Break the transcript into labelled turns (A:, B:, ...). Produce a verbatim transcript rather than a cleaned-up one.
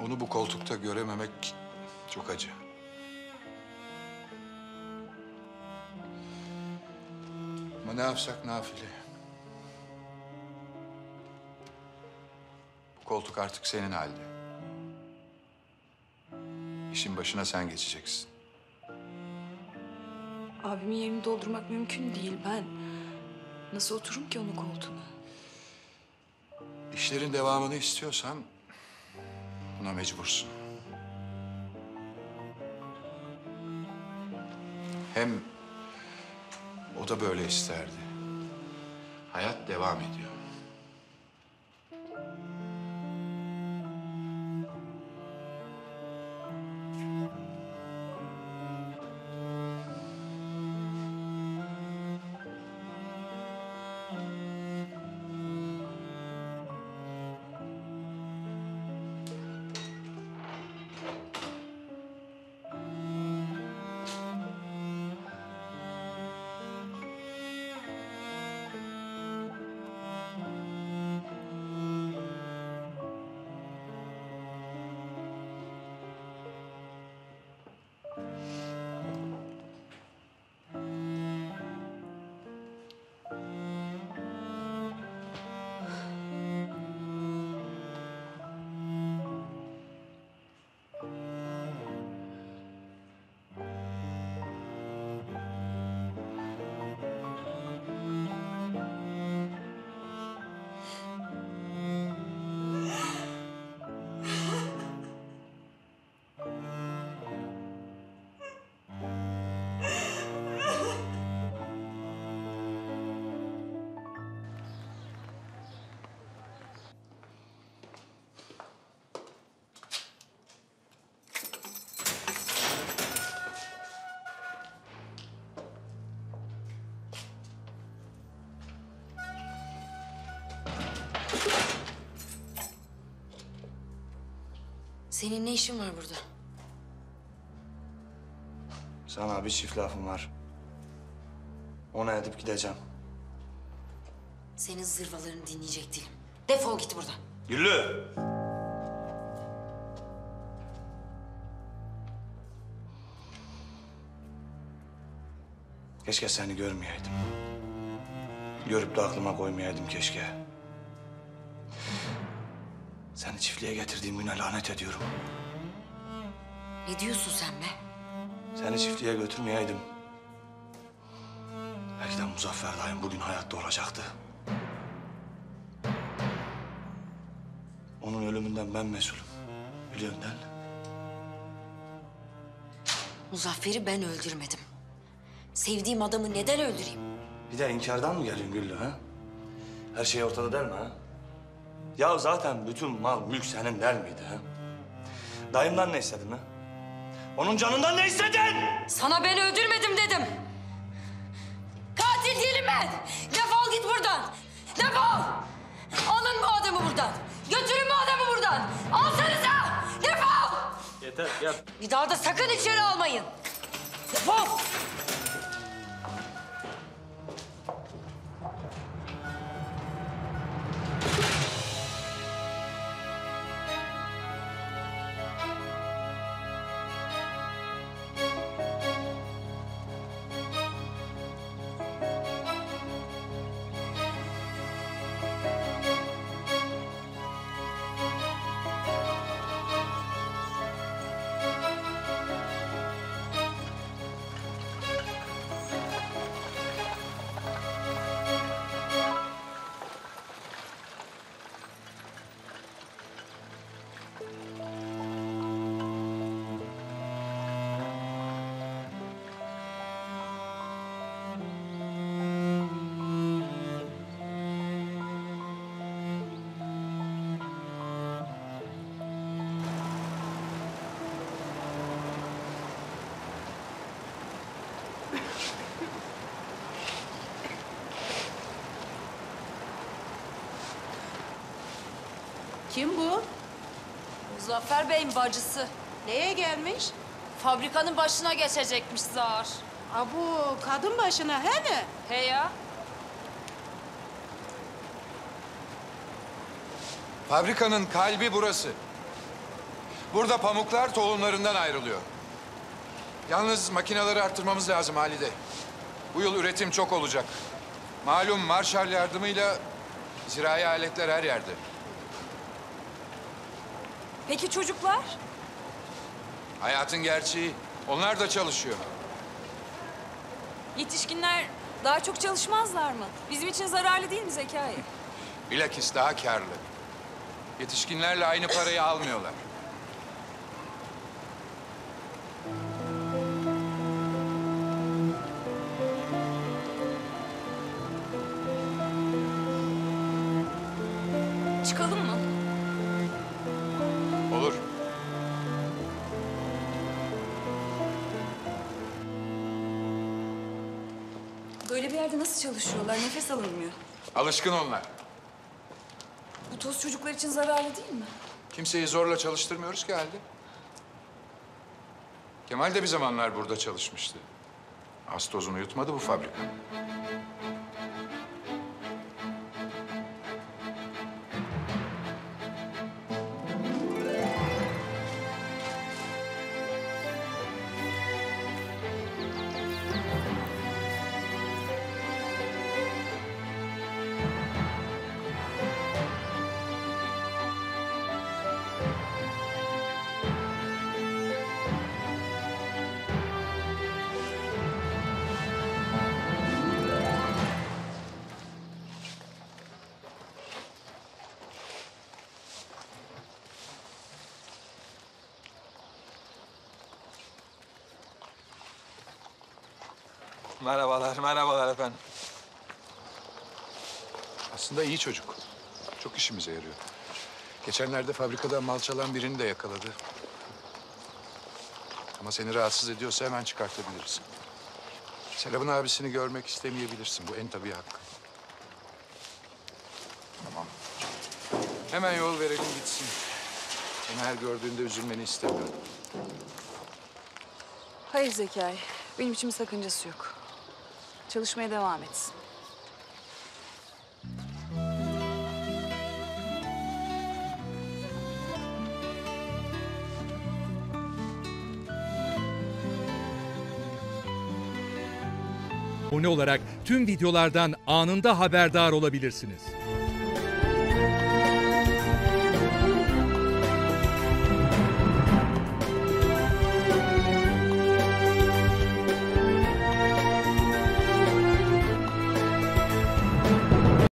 A: Bunu bu koltukta görememek çok acı. Ama ne yapsak nafile. Bu koltuk artık senin halde. İşin başına sen geçeceksin.
B: Abimin yerini doldurmak mümkün değil. Ben nasıl otururum ki onun koltuğuna?
A: İşlerin devamını istiyorsan buna mecbursun. Hem o da böyle isterdi. Hayat devam ediyor.
C: Senin ne işin var burada?
D: Sana bir çift lafım var. Ona edip gideceğim.
C: Senin zırvalarını dinleyecek değilim. Defol git buradan.
D: Güllü! Keşke seni görmeyeydim. Görüp de aklıma koymayaydım keşke. Seni çiftliğe getirdiğim güne lanet ediyorum.
C: Ne diyorsun sen be?
D: Seni çiftliğe götürmeyeydim. Belki de Muzaffer dayım bugün hayatta olacaktı. Onun ölümünden ben mesulüm. Biliyorsun değil mi?
C: Muzaffer'i ben öldürmedim. Sevdiğim adamı neden öldüreyim?
D: Bir de inkardan mı geliyorsun Güllü ha? Her şey ortada değil mi ha? Ya zaten bütün mal mülk senin der miydi ha? Dayımdan ne istedin ha? Onun canından ne istedin?
C: Sana ben öldürmedim dedim. Katil değilim ben. Defol git buradan. Defol. Alın bu adamı buradan. Götürün bu adamı buradan. Alsanıza. Defol.
E: Yeter yat.
C: Bir daha da sakın içeri almayın. Defol.
F: Kim bu?
G: Muzaffer Bey'in bacısı.
F: Neye gelmiş?
G: Fabrikanın başına geçecekmiş zar.
F: Ha bu kadın başına he mi?
G: He ya.
A: Fabrikanın kalbi burası. Burada pamuklar tohumlarından ayrılıyor. Yalnız makineleri arttırmamız lazım Halide. Bu yıl üretim çok olacak. Malum Marshall yardımıyla zirai aletler her yerde.
B: Peki çocuklar?
A: Hayatın gerçeği. Onlar da çalışıyor.
B: Yetişkinler daha çok çalışmazlar mı? Bizim için zararlı değil mi Zekai?
A: Bilakis daha karlı. Yetişkinlerle aynı parayı almıyorlar.
B: Çıkalım mı?
A: Olur.
B: Böyle bir yerde nasıl çalışıyorlar? Nefes alınmıyor.
A: Alışkın onlar.
B: Bu toz çocuklar için zararlı değil mi?
A: Kimseyi zorla çalıştırmıyoruz ki halde. Kemal de bir zamanlar burada çalışmıştı. Az tozunu yutmadı bu fabrika.
E: Merhabalar, merhabalar efendim.
A: Aslında iyi çocuk. Çok işimize yarıyor. Geçenlerde fabrikada mal çalan birini de yakaladı. Ama seni rahatsız ediyorsa hemen çıkartabiliriz. Serap'ın abisini görmek istemeyebilirsin. Bu en tabii hakkı. Tamam. Hemen yol verelim gitsin. Seni her gördüğünde üzülmeni istemiyorum.
B: Hayır Zekai. Benim için bir sakıncası yok. Çalışmaya devam etsin.
H: Abone olarak tüm videolardan anında haberdar olabilirsiniz.